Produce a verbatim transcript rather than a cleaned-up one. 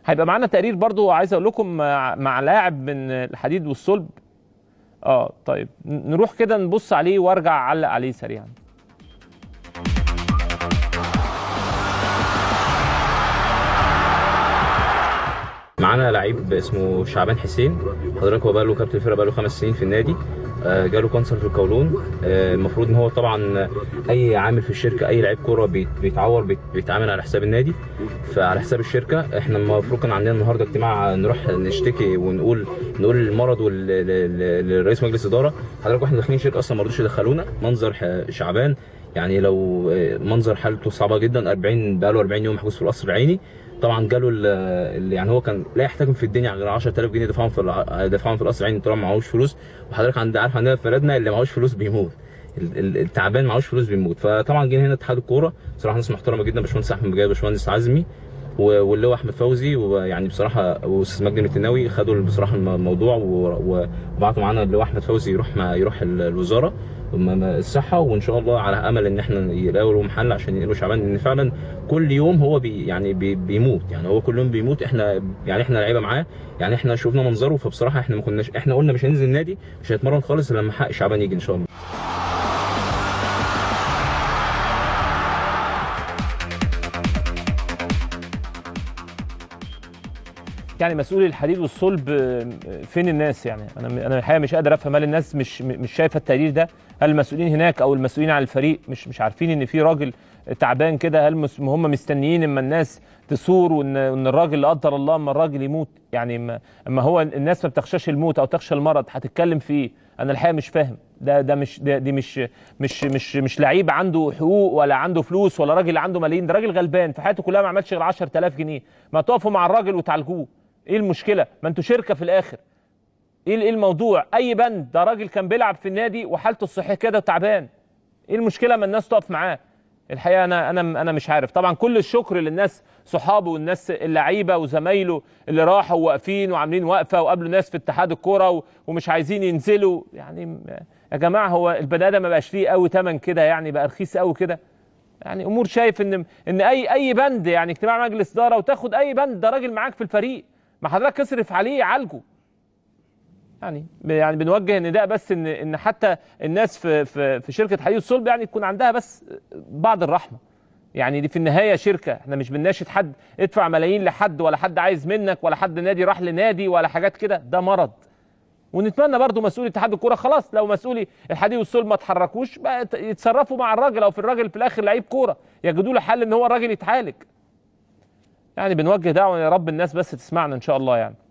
هيبقى معانا تقرير برضو عايز اقول لكم مع, مع لاعب من الحديد والصلب. اه طيب نروح كده نبص عليه وارجع اعلق عليه سريعا. معانا لعيب اسمه شعبان حسين. حضرتك هو بقى له كابتن الفرقه بقى له خمس سنين في النادي. جاله كانسر في القولون. المفروض ان هو طبعا اي عامل في الشركه، اي لعيب كوره بيتعور بيتعامل على حساب النادي، فعلى حساب الشركه. احنا المفروض كان عندنا النهارده اجتماع نروح نشتكي ونقول نقول المرض لرئيس مجلس اداره. حضرتك واحنا داخلين الشركه اصلا ما رضوش يدخلونا. منظر شعبان يعني لو منظر حالته صعبه جدا. أربعين بقى له أربعين يوم محجوز في القصر العيني. طبعا جاله اللي يعني هو كان لا يحتاج في الدنيا غير عشرة آلاف جنيه دفعهم في دفعهم في القصر العيني. طبعا معهوش فلوس، وحضرتك عند عارف عندنا في بلدنا اللي معهوش فلوس بيموت، التعبان معهوش فلوس بيموت. فطبعا جينا هنا اتحاد الكوره، بصراحه ناس محترمه جدا، باشمهندس احمد بجاي، باشمهندس عزمي، واللي هو احمد فوزي، ويعني بصراحه واستاذ مجدي المتناوي خدوا بصراحه الموضوع وبعتوا معانا اللي هو احمد فوزي يروح ما يروح الوزاره الصحه، وان شاء الله على امل ان احنا يلاقوا له محل عشان ينقلوا شعبان، لان فعلا كل يوم هو بي يعني بي بيموت. يعني هو كل يوم بيموت. احنا يعني احنا لعيبه معاه، يعني احنا شفنا منظره، فبصراحه احنا ما كناش احنا قلنا مش هننزل النادي، مش هنتمرن خالص لما حق شعبان يجي ان شاء الله. يعني مسؤولي الحديد والصلب فين الناس؟ يعني انا انا الحقيقه مش قادر افهم. هل الناس مش مش شايفه التقرير ده؟ هل المسؤولين هناك او المسؤولين على الفريق مش مش عارفين ان في راجل تعبان كده؟ هل هم مستنيين اما الناس تصور وان ان الراجل لا قدر الله اما الراجل يموت؟ يعني اما هو الناس ما بتخشاش الموت او تخشى المرض هتتكلم فيه. انا الحقيقه مش فاهم. ده ده مش ده دي مش مش مش مش لعيب عنده حقوق ولا عنده فلوس ولا راجل عنده ملايين. ده راجل غلبان في حياته كلها ما عملش غير عشرة آلاف جنيه. ما تقفوا مع الراجل وتعالجوه. ايه المشكله؟ ما انتوا شركه في الاخر. ايه ايه الموضوع؟ اي بند. ده راجل كان بيلعب في النادي وحالته الصحيه كده وتعبان. ايه المشكله ما الناس تقف معاه؟ الحقيقه انا انا انا مش عارف. طبعا كل الشكر للناس صحابه والناس اللعيبه وزمايله اللي راحوا واقفين وعاملين وقفه وقابلوا ناس في اتحاد الكوره ومش عايزين ينزلوا. يعني يا جماعه هو البني ادم ما بقاش ليه قوي ثمن كده؟ يعني بقى رخيص قوي كده؟ يعني امور شايف ان ان اي اي بند، يعني اجتماع مجلس اداره وتاخد اي بند. ده راجل معاك في الفريق، ما حضرتك اصرف عليه عالجه. يعني يعني بنوجه النداء بس ان ان حتى الناس في في في شركه حديد الصلب يعني تكون عندها بس بعض الرحمه. يعني دي في النهايه شركه، احنا مش بنناشد حد ادفع ملايين لحد، ولا حد عايز منك، ولا حد نادي راح لنادي ولا حاجات كده. ده مرض. ونتمنى برضو مسؤولي اتحاد الكوره خلاص، لو مسؤولي الحديد والصلب ما اتحركوش بقى يتصرفوا مع الراجل، او في الراجل في الاخر لعيب كوره يجدوا له حل ان هو الراجل يتعالج. يعني بنوجه دعوه يا رب الناس بس تسمعنا ان شاء الله يعني.